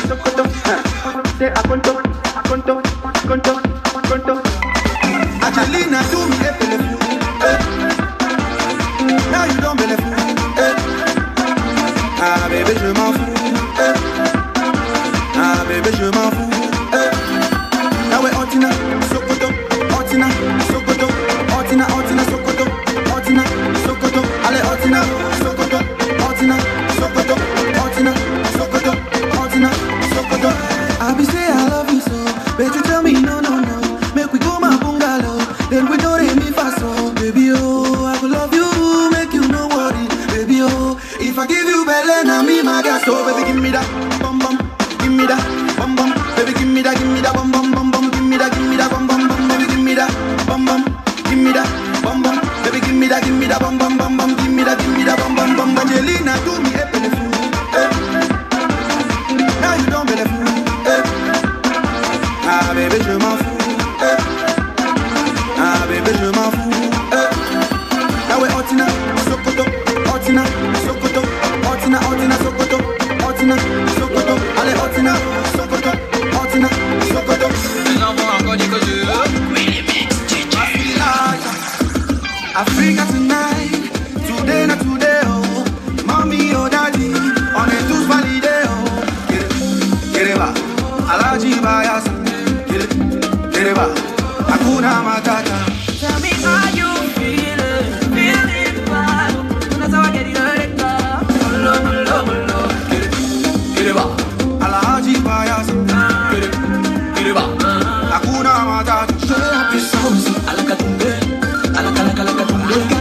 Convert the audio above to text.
Sokoto, say akonto, akonto, akonto, akonto. Angelina do me a bellefou. Now you don't bellefou. Ah bébé je m'en fous. Ah bébé je m'en fous. Now we're Otina, Sokoto, Otina, Sokoto, Otina, Otina, Sokoto, Otina, Sokoto, allez Otina, Sokoto, Otina, Sokoto, Otina, Sokoto, Otina, Sokoto. I be say I love you so, but you tell me no, no, no. Make we go my bungalow, then we do re mi fa so. Baby oh, I will love you, make you no worry. Baby oh, if I give you belly, now me my gas. So baby give me that, bum bum, give me that, bum bum. Baby give me that bum bum bum bum. Give me that bum bum bum. Baby give me that bum bum, give me that bum bum. Baby give me that bum bum bum bum. Give me that bum bum bum. Angelina do me a bellefou. Now you don't bellefou. Ah bébé je m'en fous. Ah bébé je m'en fous. Now we're Otina, Sokoto, Otina, Sokoto, Otina, Otina, Sokoto, Otina, Sokoto. Allez Otina, Sokoto, Otina, Sokoto. Africa tonight, today not today oh. Mommy oh daddy, on est tous validés oh. Kereba, Alaji Bayasa. Kereba, Hakuna Matata. Tell me how you feeling bad. That's how I get it Kereba, Alaji Bayasa. Kereba, Hakuna Matata. Alakatumbe, alakatumbe.